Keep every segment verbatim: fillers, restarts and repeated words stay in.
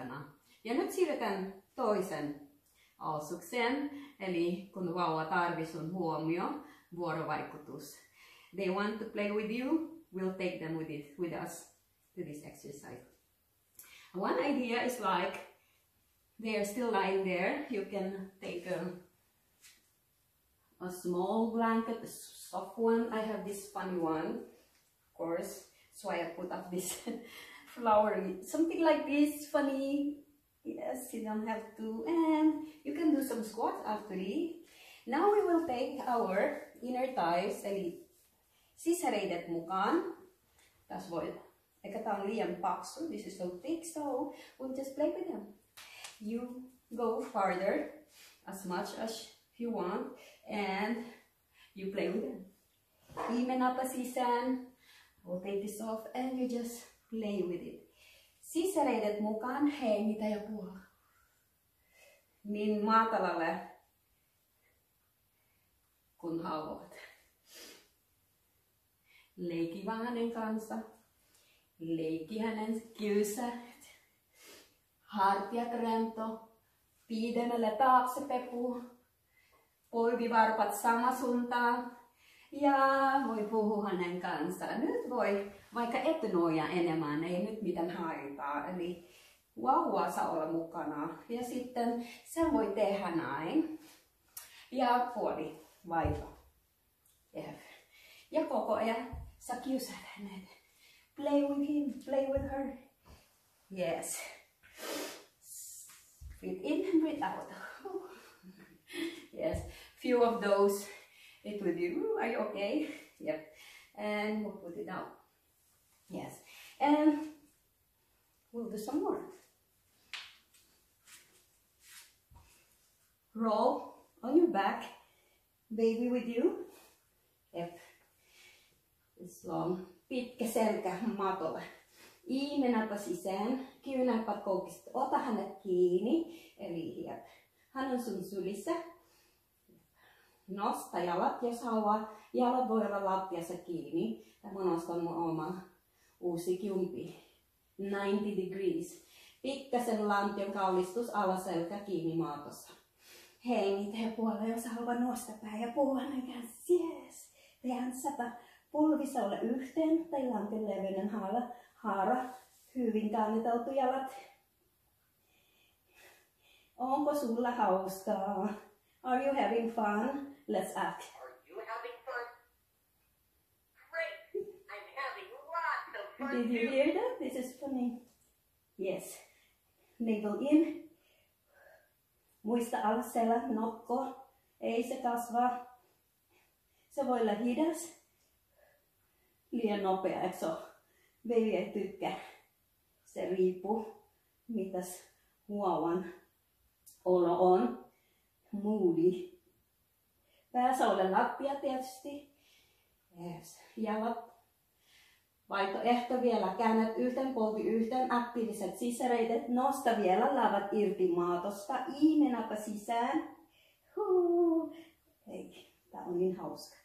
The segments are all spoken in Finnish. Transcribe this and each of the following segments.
mukana. Ja nyt siirretään toisen alsukseen, eli kun vauva tarvitsee sun huomio, vuorovaikutus. They want to play with you, we'll take them with, it, with us to this exercise. One idea is like, they are still lying there, you can take a, a small blanket, a soft one. I have this funny one, of course, so I put up this flowery, something like this, funny. Yes, you don't have to, and you can do some squats actually. Now we will take our inner thighs, eli sisäreidet mukaan. Tässä voi, eikä tää on liian paksu, this is so thick, so we'll just play with them. You go farther as much as you want, and you play with them. Imenapa sisään, we'll take this off, and you just play with it. Sisäreidet mukaan, hengitä ja puola. Niin matalalle kun haluat. Leiki vaan hänen kanssa. Leiki hänen kylsäret. Hartiat rento. Pidemmälle taakse pepu. Polvivarpat sama suuntaan. Ja voi puhua hänen kanssaan. Nyt voi, vaikka et noja enemmän, ei nyt mitään haittaa. Eli vauva saa olla mukana. Ja sitten sen voi tehdä näin. Ja puoli vaipa. Yeah. Ja koko ajan sä kiusaat hänet. Play with him, play with her. Yes. Breathe in, breathe out. Yes. Few of those. It will do. Are you okay? Yep. And we'll put it out. Yes. And we'll do some more. Roll on your back. Baby with you. Yep. It's long. Pitkä selkä matolle. Imenäpä sisään. Kyynärpät koukista. Ota hänet kiinni. Eli jep. Hän on sun sylissä. Nosta jalat, jos haluaa. Jalat voi olla lattiassa kiinni. Tämä nostan mun oma uusi kympi. ninety degrees. Pikkasen lantion kallistus, alaselkä kiinni maatossa. Hengitä ja puolella, jos haluaa nostaa pää ja puhua hänen kanssa. Yes. Tehän sata polvissa ole yhteen tai lantion leveinen haara. haara. Hyvin käännetautu jalat. Onko sulla hauskaa? Are you having fun? Let's act. Are you having fun? Great! I'm having lots of fun. Did you hear that? This is funny. Yes. Navel in. Muista alaselä, nokko. Ei se kasva. Se voi olla hidas. Liian nopea, eikö se ole? Baby ei tykkää. Se riippuu, mitäs huovan olo on. Moody. Päässä ole lattia tietysti. Yes. Jalat. Vaihtoehto vielä. Käännät yhteen, polvi yhteen. Aktiiviset sisäreidet. Nosta vielä lavat irti maatosta. Imenäpä sisään. Huu. Hei, tää on niin hauska.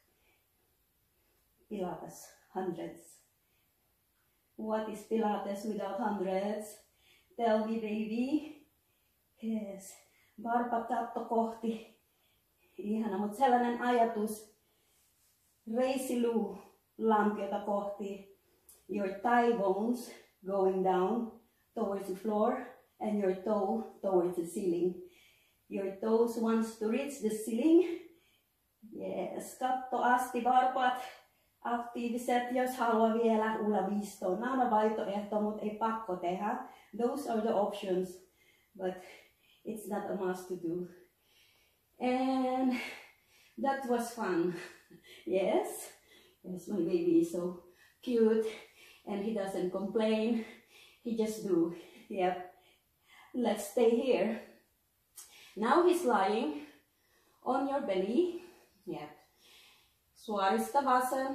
Pilates hundreds. What is Pilates without hundreds? Tell me, baby. Yes. Varpat katto kohti. Ihana, mutta sellainen ajatus. Reisiluu lantiota kohti. Your thigh bones going down towards the floor and your toe towards the ceiling. Your toes wants to reach the ceiling. Yes, katto asti, varpat aktiiviset, jos haluaa vielä ulavistoon. Nämä on vaihtoehto, mutta ei pakko tehdä. Those are the options, but it's not a must to do. And that was fun. Yes, yes, my baby is so cute and he doesn't complain. He just do. Yep. Let's stay here. Now he's lying on your belly. Yep. Suorista vasen.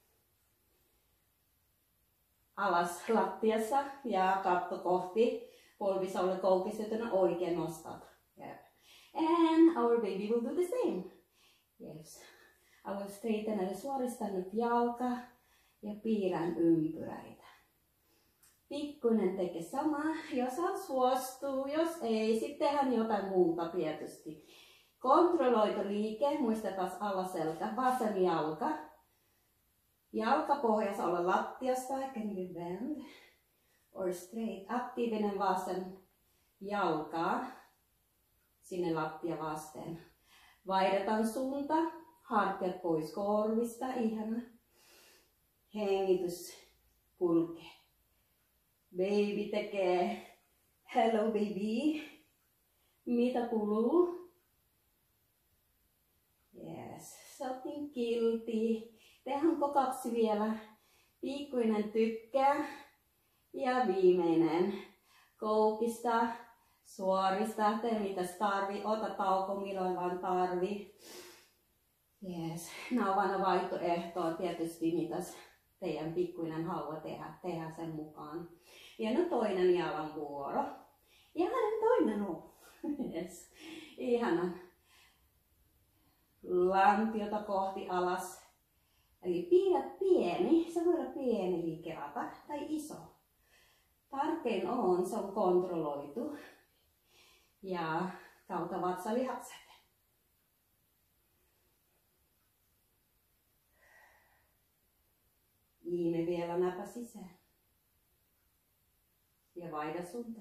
Alas lattiassa ja katto kohti. Polvissa ole koukistettuna, oikein nostat. Yep. And our baby will do the same. Yes. I will straighten, eli suoristan nyt jalka ja piirrän ympyräitä. Pikkuinen tekee samaa. Jos hän suostuu, jos ei, sitten tehdään jotain muuta tietysti. Kontrolloitu liike, muistetaan alaselkä, vasen jalka. Jalka pohjassa olla lattiasta, can you bend or straight. Aktiivinen vasen jalka sinne lattia vasten. Vaihdetaan suunta, hartiat pois korvista, ihana. Hengitys kulkee. Baby tekee hello baby. Mitä kuuluu? Yes, something guilty. Tehdäänkö kaksi vielä? Pikkuinen tykkää. Ja viimeinen. Koukista, suorista. Tee mitäs tarvii. Ota tauko milloin vaan tarvii. Yes. Nämä on vain vaihtoehtoa tietysti mitäs teidän pikkuinen haluaa tehdä. Tehdään sen mukaan. Ja no toinen jalan vuoro. Ja hänen toinen on. Yes. Ihana. Lantiota kohti alas. Eli pidät pieni, se voi olla pieni liikerata tai iso. Tärkein on, se on kontrolloitu. Ja kautta vatsalihakset. Viime vielä näpä sisään. Ja vaihda suunta.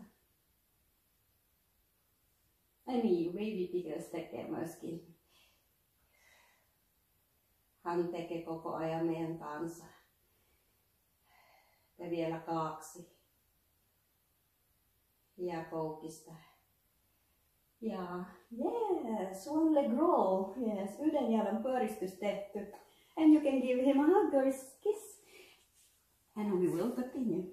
Ja niin, baby pickles tekee myöskin. Hän tekee koko ajan meidän kanssa. Ja vielä kaksi. Ja koukista. Ja yes, one leg roll. Yes, yhden jalan pyöristys tehty. And you can give him a hug or a kiss. And we will continue.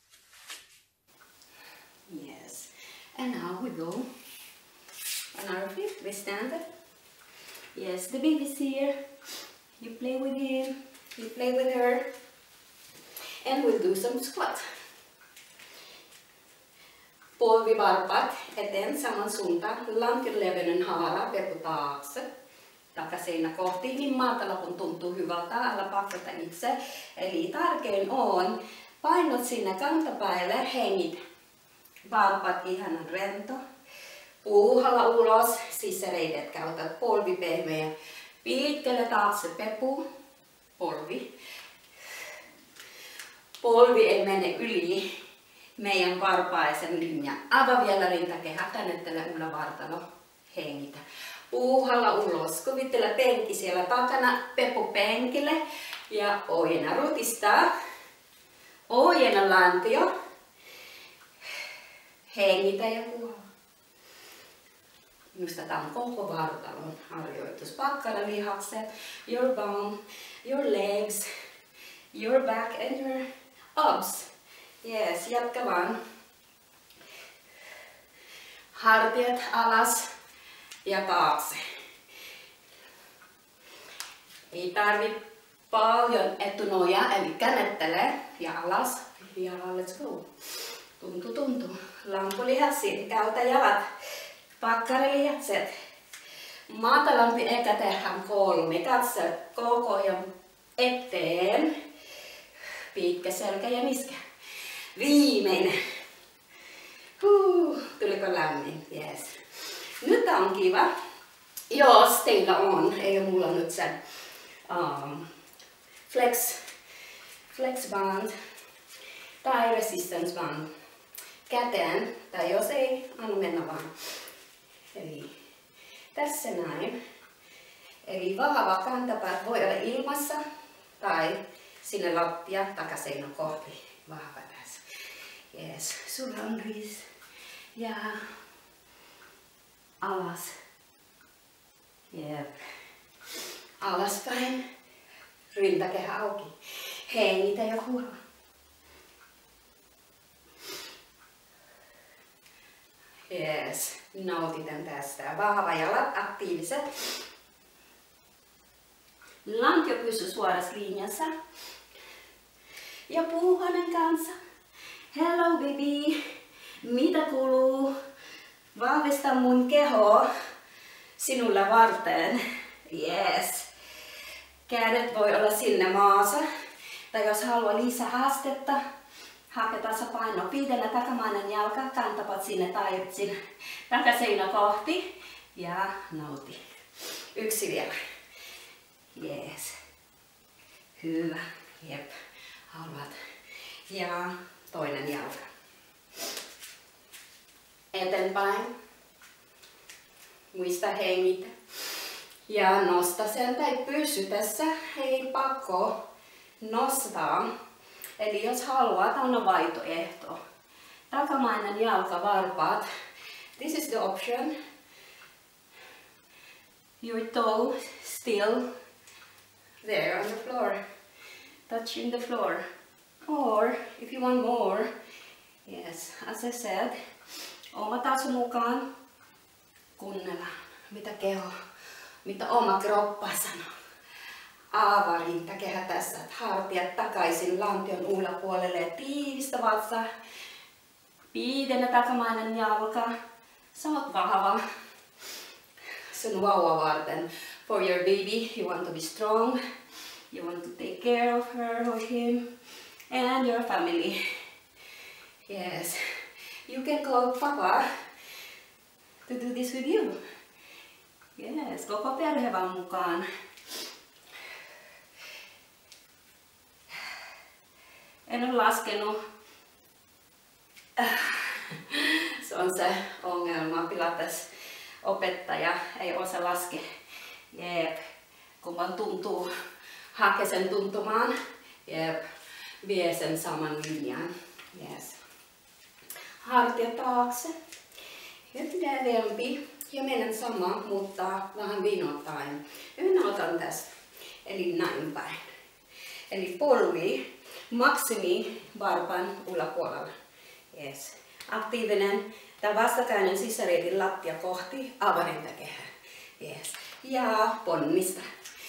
Yes. And now we go on our feet. We stand up. Yes, the baby's here. You play with him, you play with her, and we'll do some squat. Polvivarpaat eteen saman suuntaan, lantion leveinen haara, pepu taakse, takaseinä kohti, niin maatala kun tuntuu hyvältä, älä pakota itse. Eli tärkein on painot sinne kantapäälle, hengit, varpaat ihanan rento, puuhalla ulos, sisäreidet käytät, polvi pehmeä. Pitkälle taakse pepu, polvi. Polvi ei mene yli meidän varpaisen linjan. Avaa vielä rintakehä, tännettele ylävartalo, hengitä. Puuhalla ulos, kuvittele penkki siellä takana, pepu penkille ja ojenna rutistaa. Ojenna lantio, hengitä ja puuhalla. Minusta tämä on koko vartalon harjoitus. Pakkaralihakset, your bum, your legs, your back and your abs. Yes, jatka vaan. Hartiat alas ja taakse. Ei tarvi paljon etunojaa, eli kännettele ja alas. Ja let's go. Tuntu, tuntu. Lampulihaksin, käytä jalat. Pakkarilihakset. Matalampi eka tehdään kolme. Katso koko ajan eteen. Pitkä selkä ja niskä. Viimeinen. Huh, tuliko lämmin? Yes. Nyt on kiva. Jos teillä on, ei mulla nyt sen um, flex, flex band tai resistance band käteen. Tai jos ei, anna mennä vaan. Eli tässä näin. Eli vahva kantapää voi olla ilmassa tai sinne lattia takaseinä kohti. Vahva tässä. Yes, sulla riis. Ja alas. Jep. Alaspäin. Rintakehä auki. Hengitä ja huola. Yes, nautitan tästä. Vahva jalat aktiiviset. Lantio pysyy suorassa linjassa. Ja puuhanen kanssa. Hello baby. Mitä kuuluu? Vahvista mun kehoa sinulle varten. Yes. Kädet voi olla sinne maassa. Tai jos haluaa lisää astetta, Hake tasapaino. Piitellä takamainen jalka, kantapat sinne tai sinne takaseinä kohti. Ja nauti. Yksi vielä. Jees. Hyvä. Jep. Haluat. Ja toinen jalka. Eteenpäin. Muista hengitä. Ja nosta sen tai pysy tässä. Ei pakko nostaa. Eli jos haluat, anna vaihtoehto. Takamainen jalka, varpaat. This is the option. Your toe still there on the floor. Touching the floor. Or if you want more, yes, as I said, oma taso mukaan. Kuunnella, mitä keho, mitä oma kroppa sanoo. Avarinta kehä tässä, hartiat takaisin lantion yläpuolelle ja tiivistä vatsaa. Piitenä takamainen jalka. Sä oot vahva. Sun vauva varten. For your baby, you want to be strong. You want to take care of her or him and your family. Yes, you can call Papa to do this with you. Yes, koko perhe vaan mukaan. En ole laskenut. Se on se ongelma. Pilates opettaja ei osaa laskea. Jep. Kun vaan tuntuu, hakee sen tuntumaan. Jep. Vie sen saman linjan. Yes. Hartia taakse. Nyt leveämpi. Ja menen sama, mutta vähän vinoittain. Minä otan tästä. Eli näin päin. Eli polvi. Maksimi varpan yläpuolella. Yes. Aktiivinen. Tämä vastakkainen sisäreitin lattia kohti avarintakehää. Yes. Ja ponnista.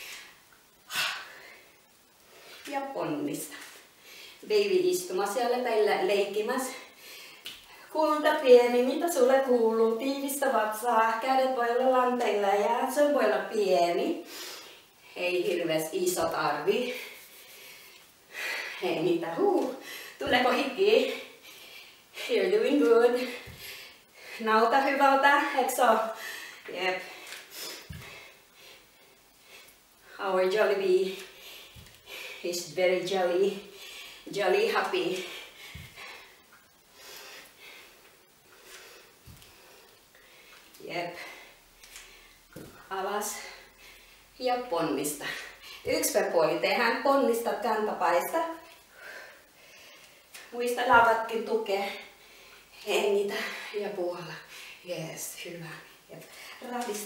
Ja ponnista. Baby istumassa siellä tai leikkimässä. Kulta pieni, mitä sulle kuuluu? Tiivistä vatsaa, kädet voi olla lanteilla ja se voi olla pieni. Ei hirveästi iso tarvi. Hei mitä huu. Tuleeko hiki? You're doing good. Nauta hyvältä, eikö so? Yep. Our jolly bee is very jolly, jolly happy. Jep. Alas ja ponnista. Yksi per puoli tehdään. Ponnistat kantapäistä. Muista lavatkin tukee. Hengitä ja puola. Yes, hyvä. Jep. Ravista.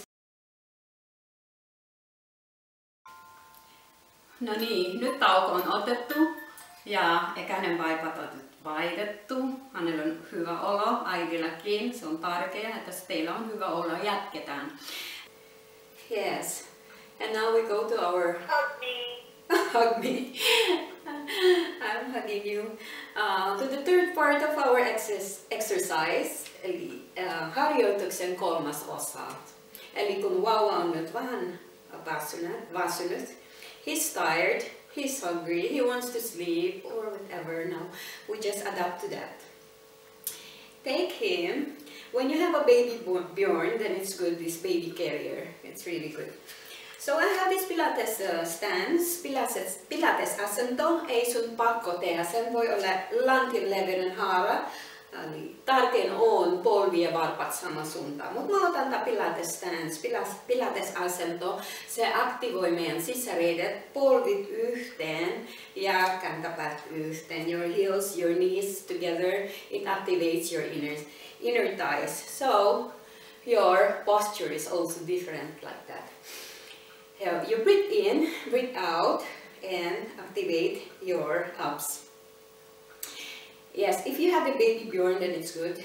No niin, nyt tauko on otettu ja käden vaipat on vaihdettu. Hänellä on hyvä olo, äidilläkin. Se on tärkeää, että teillä on hyvä olo. Jatketaan. Yes. And now we go to our... Hug me. Hug me. I'm hugging you. Uh, to the third part of our exercise, exercise eli uh, harjoituksen kolmas osa. Eli kun vauva on nyt vähän väsynyt, väsynyt, he's tired, he's hungry, he wants to sleep or whatever. Now we just adapt to that. Take him. When you have a baby born, then it's good, this baby carrier. It's really good. So I have this Pilates uh, stance, Pilates, Pilates asento. Ei sun pakko tehdä, sen voi olla lantin leveinen haara. Eli tärkein on polvi ja varpat sama suuntaan. Mutta mä otan tämän Pilates stance, Pilates asento. Se aktivoi meidän sisäreidet, polvit yhteen ja kantapäät yhteen. Your heels, your knees together. It activates your inner, inner thighs. So your posture is also different like that. You breathe in, breathe out, and activate your abs. Yes, if you have the baby born, then it's good.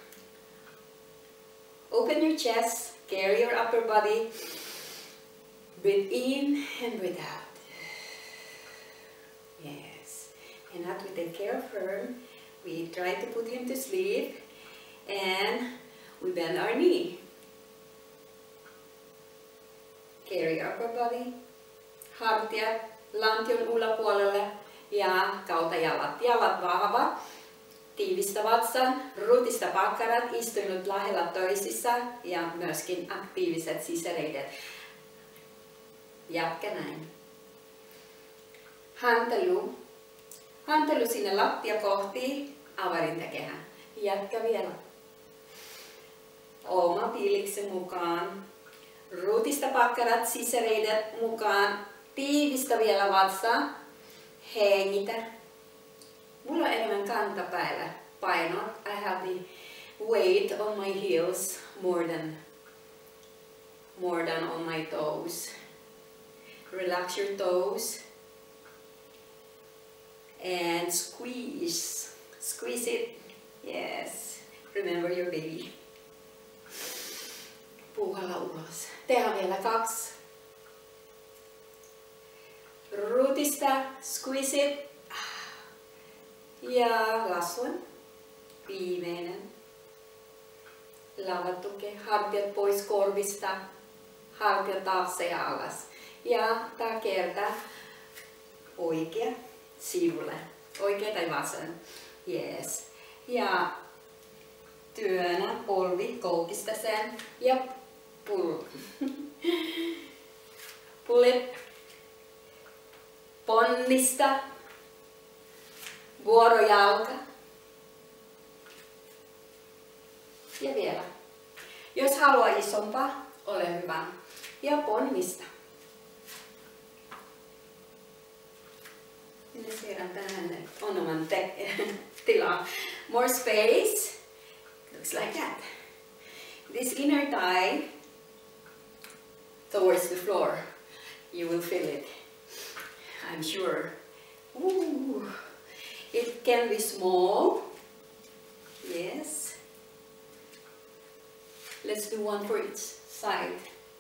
Open your chest, carry your upper body, breathe in and breathe out. Yes, and after we take care of her, we try to put him to sleep, and we bend our knee. Carry upper body, hartiat lantion yläpuolelle ja kautta jalat. Jalat vahva. tiivistä vatsan, ruutista pakkarat istunut lähellä toisissa ja myöskin aktiiviset sisäreidet. Jatka näin. Hantelu. Hantelu sinne lattia kohti avarintakehä. Jatka vielä. Oma fiiliksi mukaan. Ruutista pakkarat, sisäreidet mukaan. Tiivistä vielä vatsa. Hengitä. Mulla on enemmän kantapäivä paino. I have the weight on my heels more than more than on my toes. Relax your toes and squeeze. Squeeze it. Yes. Remember your baby. Puuhalla ulos. Tehdään vielä kaksi. Ruutista. Squeeze it. Ja lasuen. Viimeinen. Lavatukki. Hartiat pois korvista. Hartiat taakse ja alas. Ja tää kertaa oikea sivulle. Oikea tai vasen. Yes. Ja työnnä polvi koukista sen. Ja pull. Pull it. Ponnista. Vuorojalka. Ja vielä. Jos haluaa isompaa, ole hyvä. Ja ponnista. Minä siirrän tänne oman tilaa. More space. Looks like that. This inner thigh towards the floor. You will feel it. I'm sure. Ooh. It can be small. Yes. Let's do one for each side.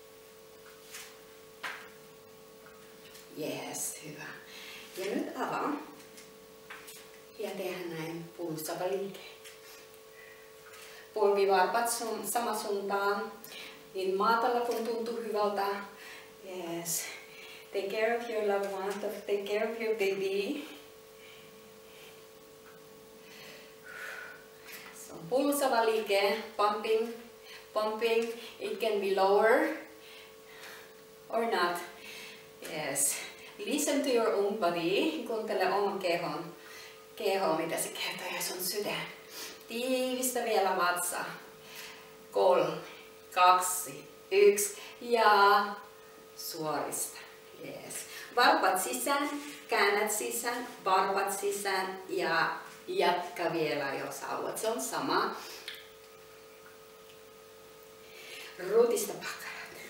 Yes, hyvä. Ja nyt avaa. Ja tehdään näin pulssava liike. Polvivarpat sun, sama suuntaan. Niin maatalla kun tuntuu hyvältä. Yes. Take care of your loved one. Take care of your baby. So pulssava liike. Pumping. Pumping. It can be lower or not. Yes. Listen to your own body. Kuuntele oman kehon. Keho, mitä se kertoo ja sun sydän. Tiivistä vielä vatsa. Kolme, kaksi, yksi ja suorista. Yes. Varpat sisään, käännät sisään, varpat sisään ja jatka vielä, jos haluat. Se on sama. Ruutista pakkarat.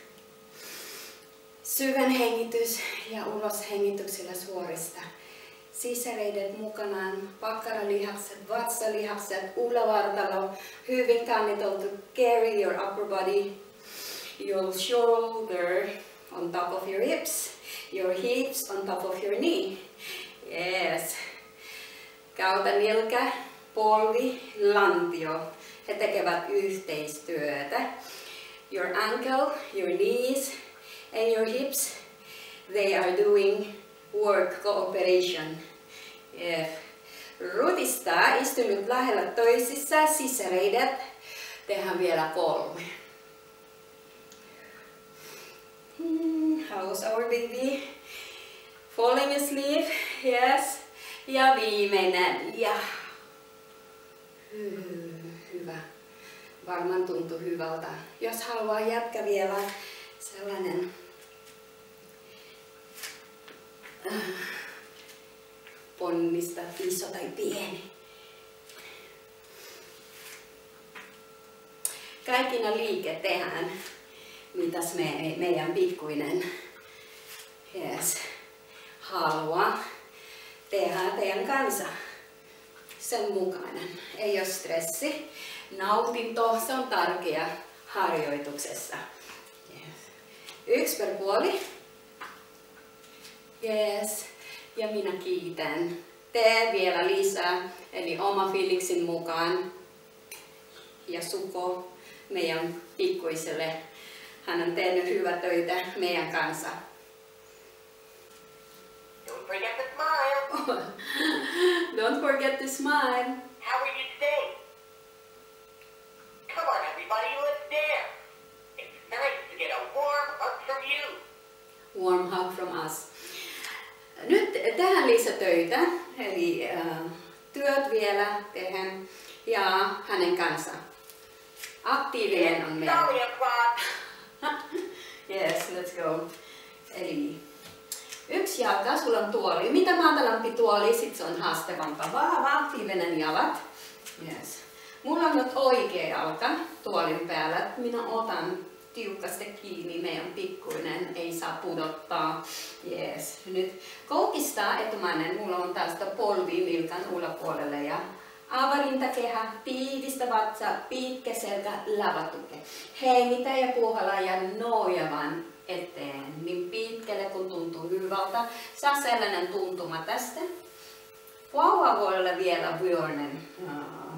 Syvän hengitys ja ulos hengityksellä suorista. Sisäreidet mukanaan, pakkaralihakset, vatsalihakset, ulavartalo, hyvin kanniteltu. Carry your upper body, your shoulder on top of your hips, your hips on top of your knee. Yes. Kautta nilkä, polvi, lantio. He tekevät yhteistyötä. Your ankle, your knees and your hips, they are doing work cooperation. Yeah. Ruutista istunut lähellä toisissa, sisäreidet. Tehdään vielä kolme. Hmm, how's our baby? Falling asleep? Yes. Ja viimeinen. Ja. Hyvä. Varmaan tuntuu hyvältä. Jos haluaa jatkaa vielä sellainen ponnista, iso tai pieni. Kaikina liike tehdään, mitäs me, meidän pikkuinen yes, haluaa tehdä teidän kanssa. Sen mukainen. Ei ole stressi. Nautinto, se on tärkeä harjoituksessa. Yes. Yksi per puoli. Yes. Ja minä kiitän. Tee vielä lisää, eli oma fiiliksin mukaan. Ja Suko, meidän pikkuiselle, hän on tehnyt hyvää töitä meidän kanssa. Don't forget to smile. Don't forget to smile. How are you töitä, eli äh, työt vielä tehdään ja hänen kanssa. Aktiivinen on meillä. Sorry about Yes, let's go. Eli yksi jalka, sulla on tuoli. Mitä matalampi tuoli, sit se on haastavampaa. Vahva, aktiivinen jalat. Yes. Mulla on nyt oikea jalka tuolin päällä. Minä otan tiukasti kiinni, meidän pikkuinen, ei saa pudottaa. Yes. Nyt koukistaa etumainen, mulla on tästä polvi nilkan ulkopuolelle ja avarintakehä, tiivistä vatsa, pitkä selkä, lavatuke. Hengitä ja puhalla ja nojavan eteen, niin pitkälle kun tuntuu hyvältä. Saa sellainen tuntuma tästä. Vauva voi olla vielä vyönen uh,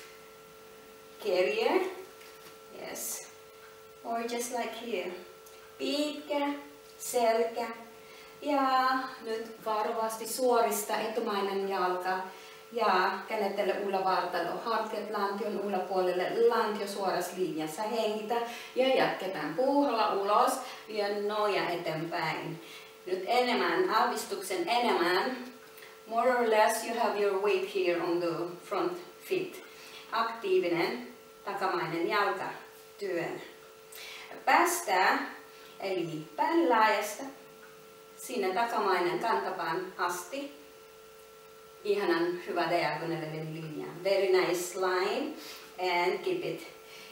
carrier. Yes. Or just like here. Pitkä selkä. Ja nyt varovasti suorista etumainen jalka. Ja käännettele ylävartalo, hartiat lantion yläpuolelle, lantio suorassa linjassa, hengitä ja jatketaan puuhalla ulos ja noja eteenpäin. Nyt enemmän, aavistuksen enemmän, more or less you have your weight here on the front feet. Aktiivinen takamainen jalka työn. Päästää, eli pään laajasta, sinne takamainen kantapään asti. Ihanan hyvä diagonaalinen linja. Very nice line and keep it.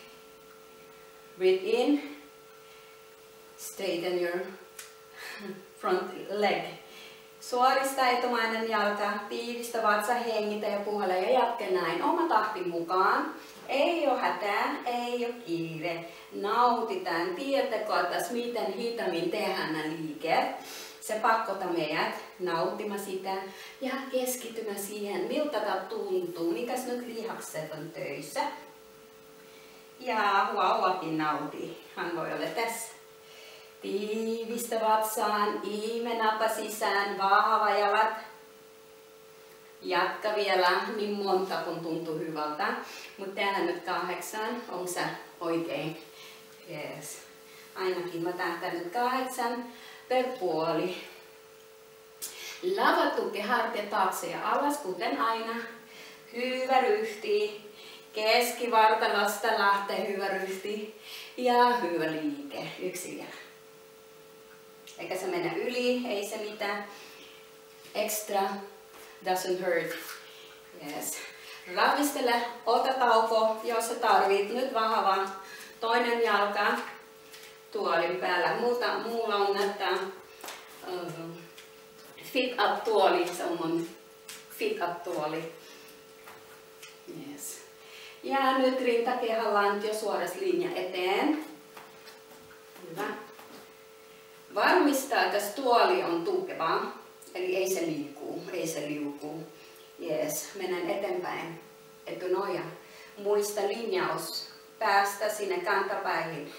Breathe in. Straighten your front leg. Suorista etumainen jalka, tiivistä vatsa, hengitä ja puhalla ja jatke näin. Oma tahti mukaan. Ei ole hätää, ei ole kiire. Nautitaan. Tiedätkö tässä miten hitaammin tehdään nämä liikkeet. Se pakkota meidät nauttimaan sitä ja keskittymään siihen, miltä tämä tuntuu, mikäs nyt lihakset on töissä. Ja vauvakin nautii, hän voi olla tässä. Tiivistä vatsaan, ihme napa sisään, vahva jalat. Jatka vielä niin monta kun tuntuu hyvältä, mutta tehdään nyt kahdeksan, onko se oikein? Yes. Ainakin mä tähtään nyt kahdeksan. Per puoli. Lavatuke hartia taakse ja alas, kuten aina. Hyvä ryhti. Keskivartalosta lähtee hyvä ryhti. Ja hyvä liike. Yksi vielä. Eikä se mene yli, ei se mitään. Extra doesn't hurt. Yes. Ravistele, ota tauko, jos sä tarvit. Nyt vahva. Toinen jalka. Tuolin päällä. Muuta, muulla on näitä uh, fit up tuoli, se on mun fit up tuoli. Yes. Ja nyt rintakehä lantio suoras linja eteen. Hyvä. Varmistaa, että tuoli on tukeva, eli ei se liikkuu, ei se liukuu. Yes. Mennään eteenpäin. Etunoja. Muista linjaus. Päästä sinne kantapäihin.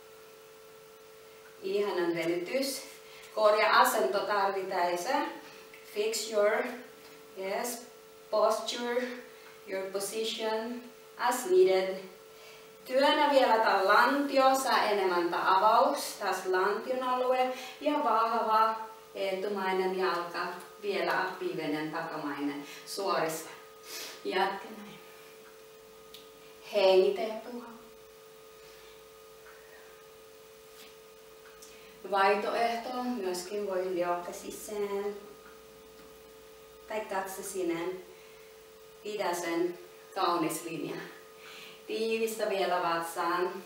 Ihanan venytys. Korjaa asento tarvittaessa. Fix your yes, posture, your position as needed. Työnnä vielä tää lantio, saa enemmän tää avaus, taas lantion alue ja vahva etumainen jalka, vielä aktiivinen takamainen suorista. Jatka näin. Hengitä ja puhua. Vaihtoehto myöskin voi liokka sisään tai katse sinne. Pidä sen kaunis linja. Tiivistä vielä vatsaan.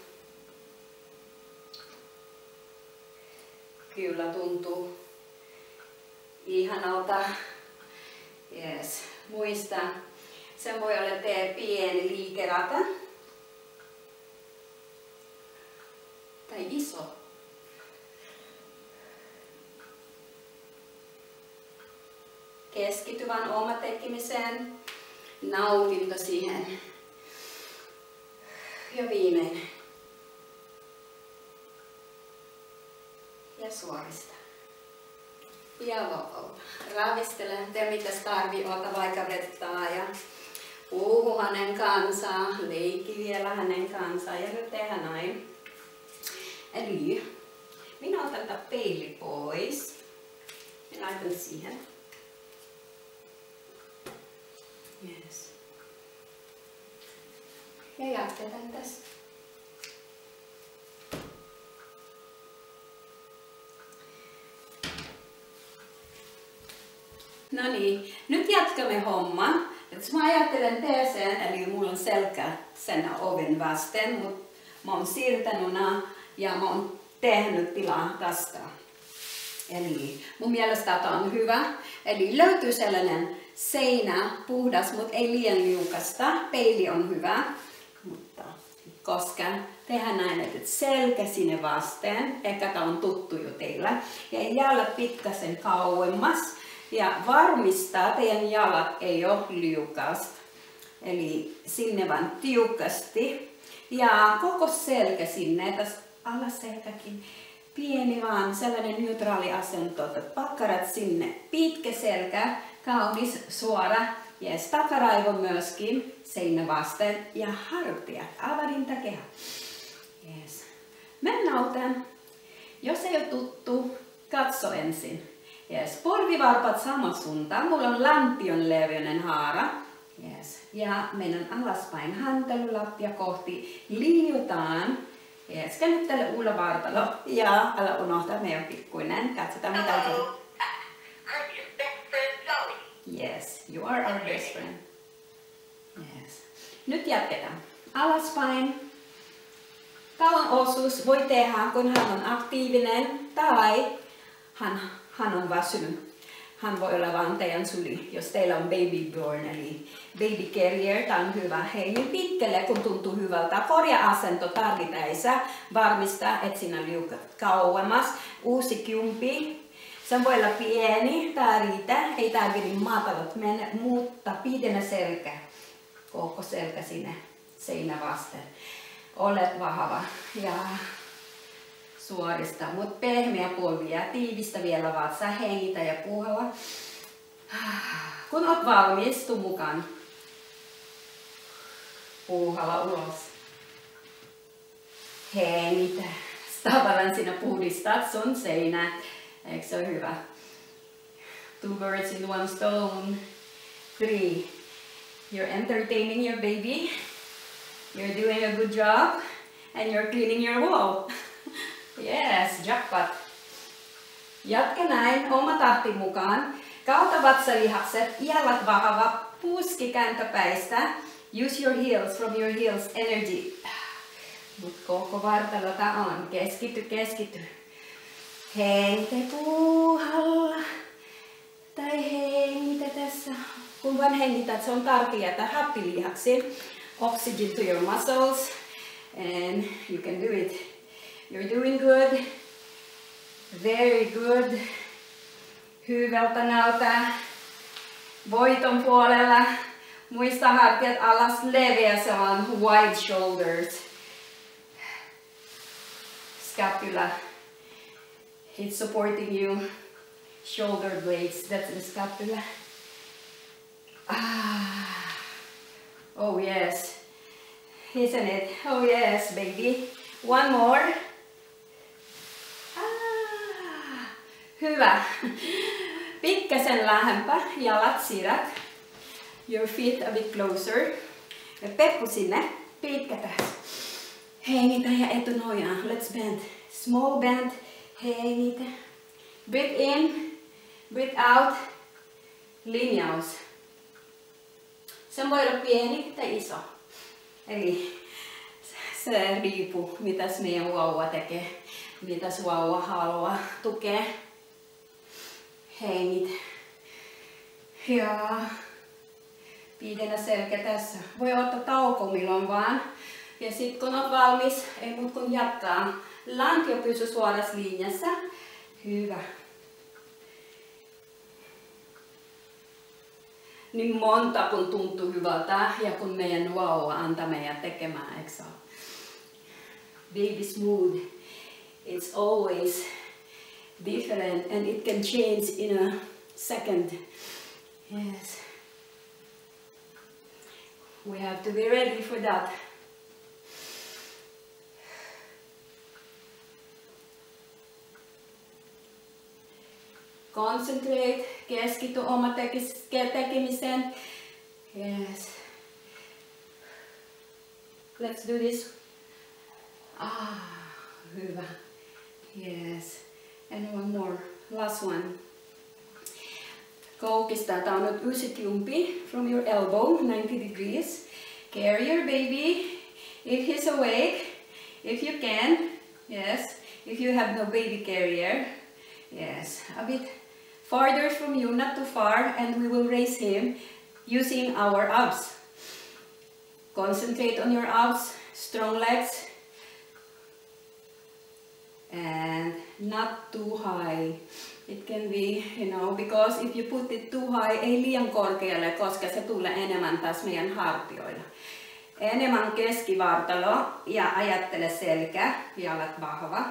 Kyllä tuntuu ihanalta. Yes. Muista, sen voi olla tee pieni liikerata tai iso. Keskityvän oma tekemiseen, nautinto siihen. Ja viimeinen. Ja suorista. Ja vapauta. Ravistele, tee mitäs tarvii, ota vaikka vettaa ja puhu hänen kanssaan, leikki vielä hänen kanssaan ja nyt tehdään näin. Eli minä otan tämän peili pois ja laitan siihen. Yes. Ja jatketaan tästä. No niin, nyt jatkamme hommaa. Et mä ajattelen teeseen, eli mulla on selkä sen oven vasten, mutta mä oon siirtänyt nää ja mä oon tehnyt tilaa tästä. Eli mun mielestä tämä on hyvä. Eli löytyy sellainen seinä, puhdas, mutta ei liian liukasta. Peili on hyvä, mutta koska tehdään näin, että selkä sinne vasten, ehkä tämä on tuttu jo teillä, ja jalat pikkasen kauemmas. Ja varmistaa, että teidän jalat ei ole liukasta. Eli sinne vaan tiukasti. Ja koko selkä sinne, tässä alaselkäkin. Pieni vaan, sellainen neutraali asento, että pakkarat sinne. Pitkä selkä, kaunis, suora. Yes, takaraivo myöskin, seinä vasten. Ja hartiat, avarintakehä. Yes. Mennään otan. Jos ei ole tuttu, katso ensin. Yes. Polvivarpat sama suuntaan. Mulla on lampion levyinen haara. Yes. Ja mennään alaspäin häntälylattia kohti. Liijutaan. Yes. Käännyttele ulla vartalo. Ja älä unohtaa meidän pikkuinen. Katsotaan mitä on. Hello. I'm your best friend, Zoe. Yes, you are our best friend. Yes. Nyt jatketaan. Alaspäin. Kauan osuus voi tehdä, kun hän on aktiivinen tai hän Hän on väsynyt. Hän voi olla vain teidän suli, jos teillä on baby born, eli baby carrier, tämä on hyvä. Hei, niin pitkälle kun tuntuu hyvältä. Korja-asento tarvittaessa varmistaa, että sinä liukat kauemmas. Uusi kymppi. Se voi olla pieni, tämä riittää. Ei tarvitse niin matalat mennä, mutta pidennä selkä. Koko selkä sinne seinä vasten. Olet vahva. Ja suorista, mutta pehmeä polvi ja tiivistä vielä vatsa, hengitä ja puhalla. Kun oot valmis, tuu mukaan. Puhalla ulos. Hengitä. Tavallaan sinä puhdistat sun seinä. Eikö se ole hyvä? Two birds in one stone. Three. You're entertaining your baby. You're doing a good job. And you're cleaning your wall. Yes, jackpot. Jatka näin, oma tahti mukaan. Kautta vatsalihakset, jalat vahva, puski kääntöpäistä. Use your heels, from your heels, energy. Mut koko vartalo tää on. Keskity, keskity. Hengitä puuhalla. Tai hengitä tässä. Kun vaan hengität, se on tärkeää happilihaksi. Oxygen to your muscles. And you can do it. You're doing good. Very good. Hyvältä näyttää. Voiton puolella. Muista hartiat alas leveä, se on wide shoulders. Scapula. It's supporting you. Shoulder blades, that's the scapula. Ah. Oh yes. Isn't it? Oh yes, baby. One more. Ah. Hyvä. Pikkasen lähempä. Jalat siirrät. Your feet a bit closer. Ja peppu sinne. Pitkä tässä. Hengitä ja etunojaa. Let's bend. Small bend. Hengitä. Breathe in. Breathe out. Linjaus. Se voi olla pieni tai iso. Eli se riippuu, mitäs meidän vauva tekee. Mitäs vauva haluaa tukea. Hengitä. Ja pidennä selkä tässä. Voi ottaa tauko milloin vaan. Ja sit kun on valmis, ei muut kun jatkaa. Lankio pysyy suorassa linjassa. Hyvä. Niin monta kun tuntuu hyvältä ja kun meidän vauva antaa meidän tekemään, eikö se ole? Baby's mood, it's always different and it can change in a second. Yes. We have to be ready for that. Concentrate, keskity oma tekemiseen. Yes. Let's do this. Ah, hyvä. Yes. And one more. Last one. Koukistaa. Tää on nyt ysikiumpi from your elbow, ninety degrees. Carry your baby if he's awake, if you can. Yes. If you have no baby carrier. Yes. A bit farther from you, not too far, and we will raise him using our abs. Concentrate on your abs, strong legs, and not too high. It can be, you know, because if you put it too high, ei liian korkealle, koska se tulee enemmän taas meidän hartioilla. Enemmän keskivartalo ja ajattele selkä, jalat vahva.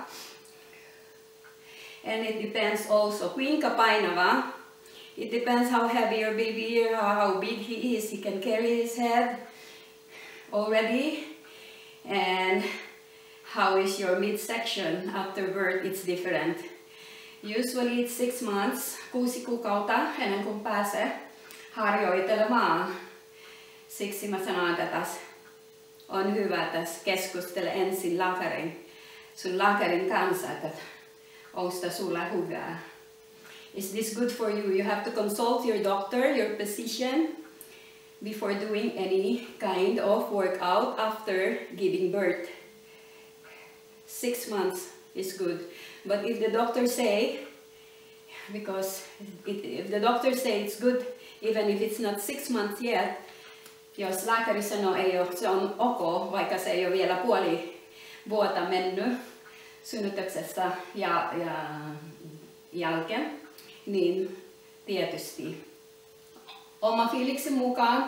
And it depends also kuinka painava. It depends how heavy your baby is, how big he is. He can carry his head already. And how is your midsection after birth? It's different. Usually it's six months, kuusi kuukautta ennen kuin pääsee harjoitelemaan. Siksi mä sanon, että tässä on hyvä tässä keskustella ensin lääkärin, sun lääkärin kanssa, että onko sitä sulle hyvää. Is this good for you? You have to consult your doctor, your physician, before doing any kind of workout after giving birth. Six months is good. But if the doctor say, because it, if the doctor say it's good, even if it's not six months yet, jos lääkäri sanoo, ei ole, se on ok, vaikka se ei ole vielä puoli vuotta mennyt synnytyksessä ja, ja jälkeen, niin tietysti oma fiiliksen mukaan.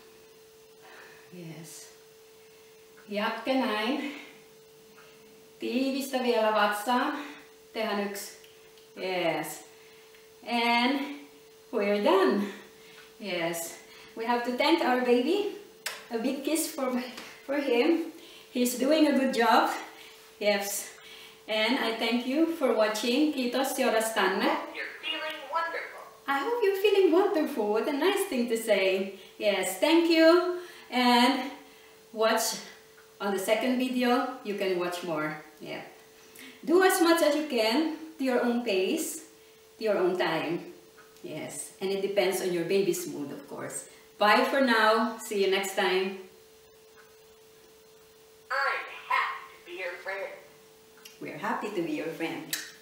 Yes. Jatka näin. Tiivistä vielä vatsaan. Tehdään yksi. Yes. And we're done. Yes. We have to thank our baby. A big kiss for, for him. He's doing a good job. Yes. And I thank you for watching. Kiitos seurastanne. You're feeling wonderful. I hope you're feeling wonderful. What a nice thing to say. Yes, thank you. And watch on the second video. You can watch more. Yeah. Do as much as you can to your own pace, to your own time. Yes. And it depends on your baby's mood, of course. Bye for now. See you next time. I'm happy to be your friend. We're happy to be your friend.